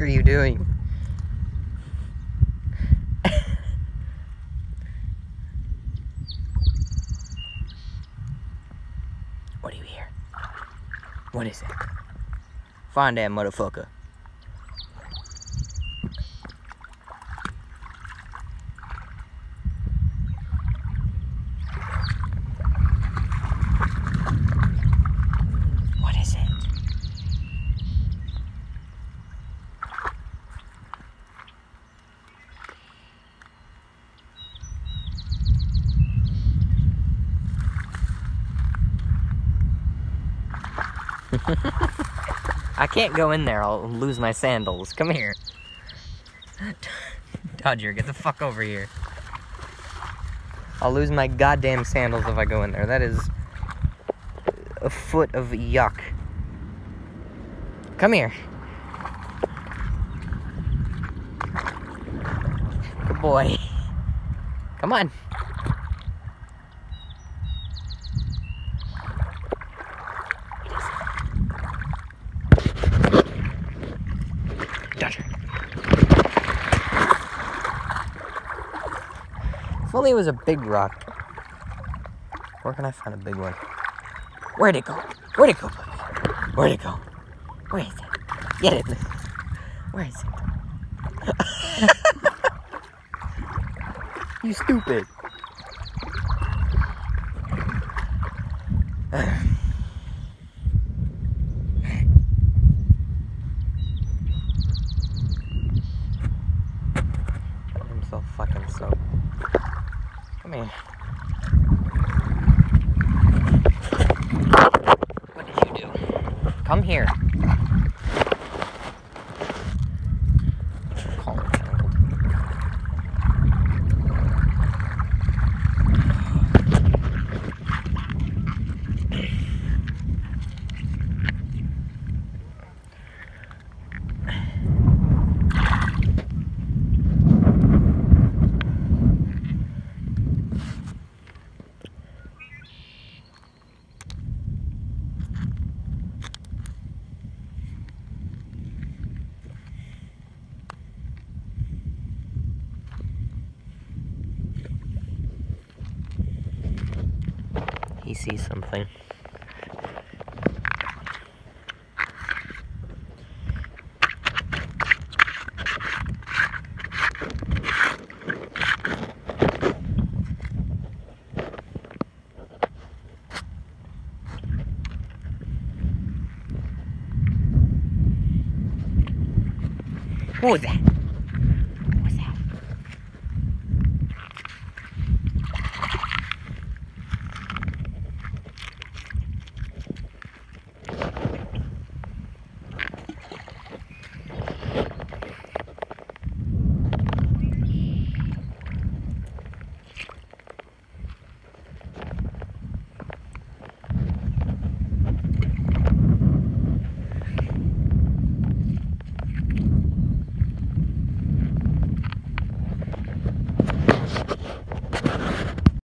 you doing? What do you hear? What is it? Find that motherfucker. What is it? I can't go in there, I'll lose my sandals. Come here. Dodger, get the fuck over here. I'll lose my goddamn sandals if I go in there. That is a foot of yuck. Come here. Good boy. Come on. Dodger. If only it was a big rock. Where can I find a big one? Where'd it go? Where'd it go? Where'd it go? Where is it? Get it. Where is it? You stupid. I'm so fucking slow. Come here. What did you do? Come here. Collar tangled. He sees something. What was that?